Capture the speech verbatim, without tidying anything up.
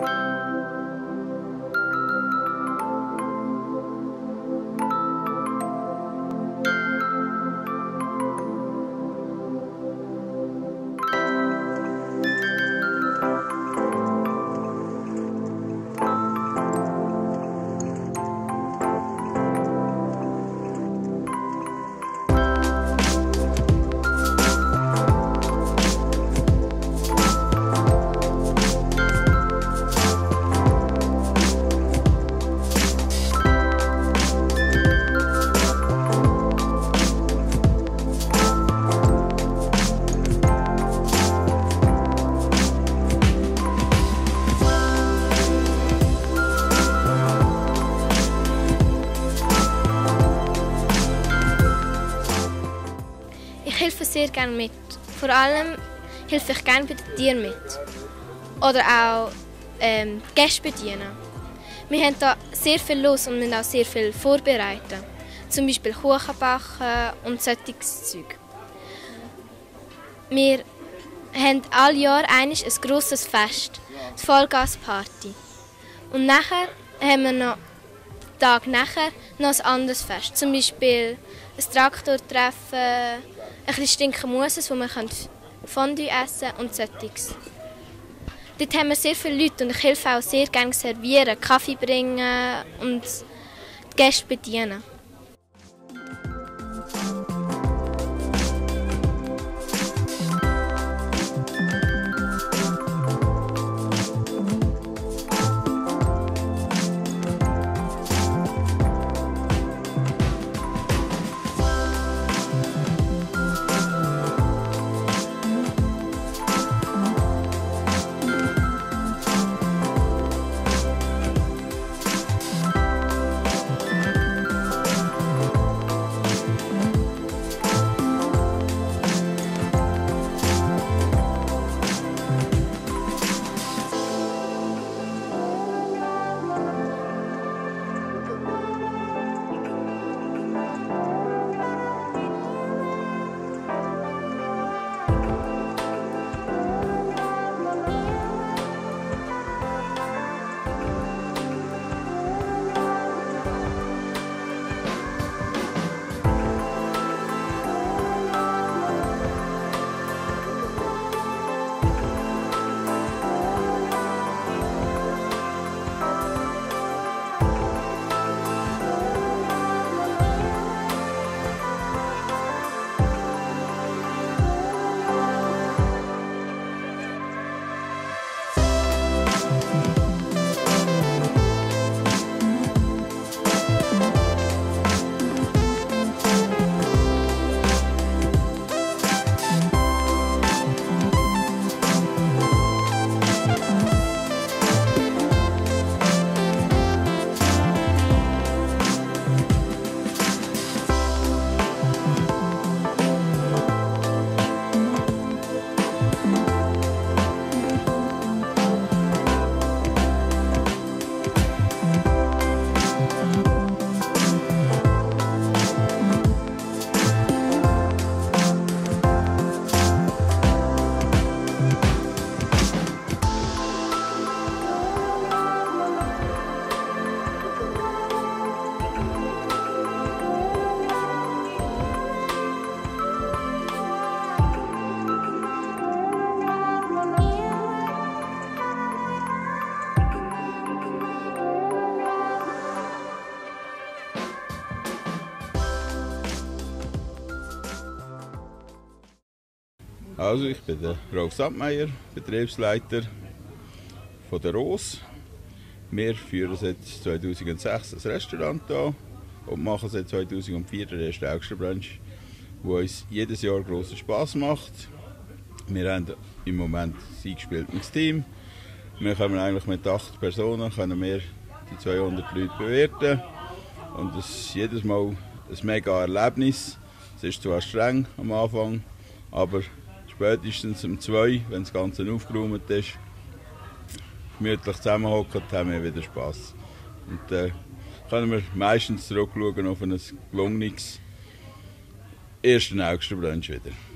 Ich helfe sehr gerne mit. Vor allem helfe ich gerne bei den Tieren mit. Oder auch ähm, Gäste bedienen. Wir haben hier sehr viel los und müssen auch sehr viel vorbereiten. Zum Beispiel Kuchen backen und solches Zeug. Wir haben alle Jahr ein grosses Fest, die Vollgasparty. Und nachher haben wir noch den Tag nachher noch ein anderes Fest. Zum Beispiel ein Traktortreffen, ein bisschen Stinkenmuses, wo man Fondue essen kann und solches. Dort haben wir sehr viele Leute und ich helfe auch sehr gerne servieren, Kaffee bringen und die Gäste bedienen. Also ich bin der Rolf Sandmeier, Betriebsleiter von der Ros. Wir führen seit zweitausendsechs das Restaurant an und machen seit zweitausendvier den ersten Augsterbrunch, der uns jedes Jahr grossen Spass macht. Wir haben im Moment ein eingespieltes Team. Wir können eigentlich mit acht Personen können wir die zweihundert Leute bewirten. Und es ist jedes Mal ein mega Erlebnis. Es ist zwar streng am Anfang, aber spätestens um zwei, wenn das Ganze aufgeräumt ist, gemütlich zusammenhocken, haben wir wieder Spass. Und dann äh, können wir meistens zurückschauen auf ein gelungenes ersten Augsterbrunch wieder.